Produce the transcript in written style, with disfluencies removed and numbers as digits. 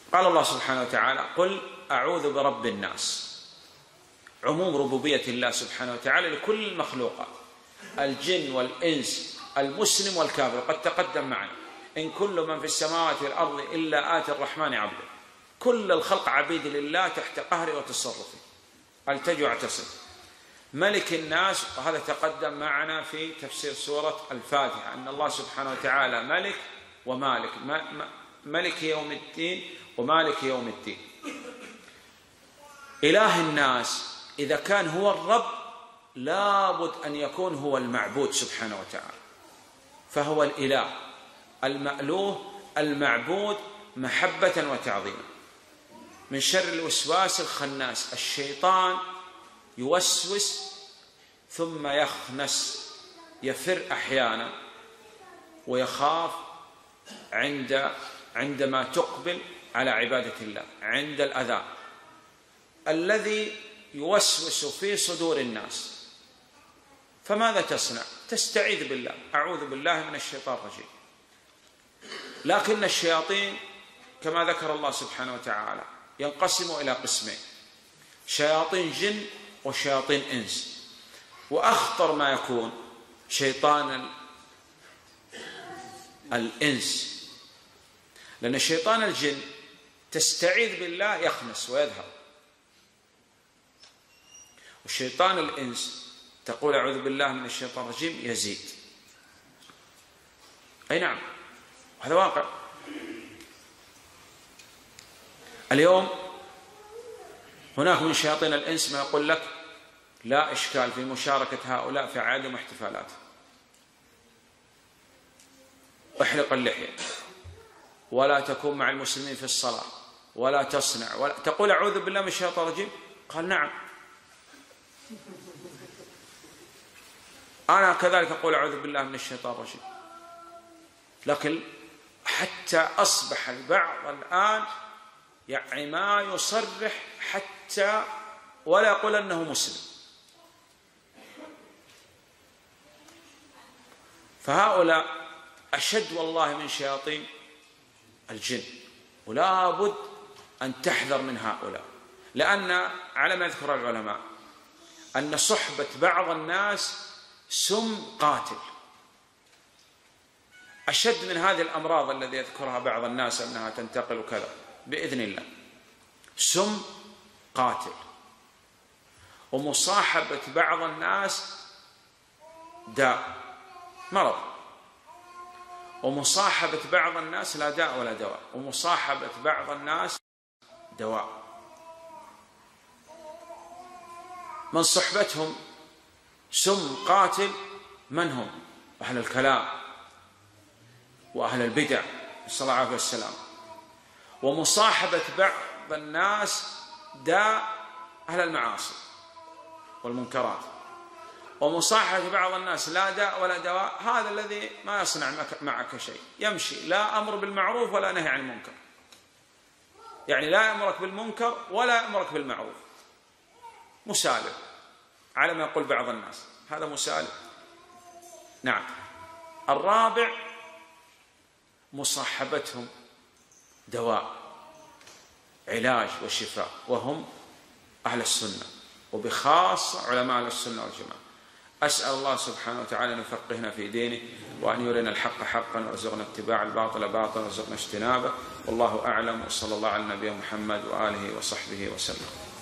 قال الله سبحانه وتعالى: قل أعوذ برب الناس. عموم ربوبية الله سبحانه وتعالى لكل المخلوقات، الجن والإنس، المسلم والكافر. قد تقدم معنا: إن كل من في السماوات والأرض إلا آتي الرحمن عبدا. كل الخلق عبيد لله تحت قهره وتصرفه، التجوا واعتصم. ملك الناس، وهذا تقدم معنا في تفسير سورة الفاتحة، أن الله سبحانه وتعالى ملك ومالك، ملك يوم الدين ومالك يوم الدين. إله الناس إذا كان هو الرب لابد أن يكون هو المعبود سبحانه وتعالى، فهو الإله المألوه المعبود محبة وتعظيما. من شر الوسواس الخناس، الشيطان يوسوس ثم يخنس، يفر أحيانا ويخاف عندما تقبل على عبادة الله، عند الأذى الذي يوسوس في صدور الناس. فماذا تصنع؟ تستعيذ بالله: أعوذ بالله من الشيطان الرجيم. لكن الشياطين كما ذكر الله سبحانه وتعالى ينقسموا إلى قسمين: شياطين جن وشياطين إنس. وأخطر ما يكون شيطان الإنس، لأن شيطان الجن تستعيذ بالله يخنس ويذهب، وشيطان الإنس تقول أعوذ بالله من الشيطان الرجيم يزيد. أي نعم، هذا واقع. اليوم هناك من شياطين الإنس ما يقول لك: لا إشكال في مشاركة هؤلاء في أعيادهم واحتفالاتهم، احلق اللحية، ولا تكون مع المسلمين في الصلاة، ولا تصنع، ولا تقول أعوذ بالله من الشيطان الرجيم. قال: نعم، أنا كذلك أقول أعوذ بالله من الشيطان الرجيم. لكن حتى أصبح البعض الآن يعني ما يصرح حتى ولا يقول أنه مسلم. فهؤلاء أشد والله من شياطين الجن، ولا بد أن تحذر من هؤلاء، لأن على ما يذكر العلماء أن صحبة بعض الناس سم قاتل، أشد من هذه الأمراض التي يذكرها بعض الناس أنها تنتقل كذا. بإذن الله سم قاتل. ومصاحبة بعض الناس داء، مرض، ومصاحبة بعض الناس لا داء ولا دواء، ومصاحبة بعض الناس دواء. من صحبتهم سم قاتل من هم؟ أهل الكلام وأهل البدع، نسأل الله العافية والسلام. ومصاحبة بعض الناس داء، أهل المعاصي والمنكرات. ومصاحبة بعض الناس لا داء ولا دواء، هذا الذي ما يصنع معك شيء، يمشي لا أمر بالمعروف ولا نهي عن المنكر، يعني لا يأمرك بالمنكر ولا يأمرك بالمعروف، مسالم على ما يقول بعض الناس، هذا مسالم. نعم. الرابع مصاحبتهم دواء، علاج وشفاء، وهم أهل السنة، وبخاصة علماء السنة والجماعة. أسأل الله سبحانه وتعالى أن يفقهنا في دينه، وأن يرينا الحق حقا ويرزقنا اتباع الباطل باطلا ويرزقنا اجتنابه. والله أعلم، وصلى الله على نبينا محمد وآله وصحبه وسلم.